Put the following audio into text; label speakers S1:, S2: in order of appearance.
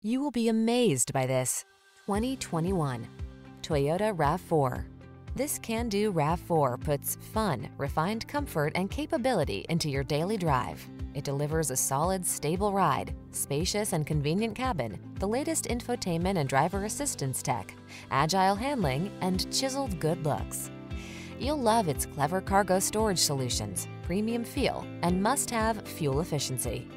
S1: You will be amazed by this 2021 Toyota RAV4. This can-do RAV4 puts fun, refined comfort, and capability into your daily drive. It delivers a solid, stable ride, spacious and convenient cabin, the latest infotainment and driver assistance tech, agile handling, and chiseled good looks. You'll love its clever cargo storage solutions, premium feel, and must-have fuel efficiency.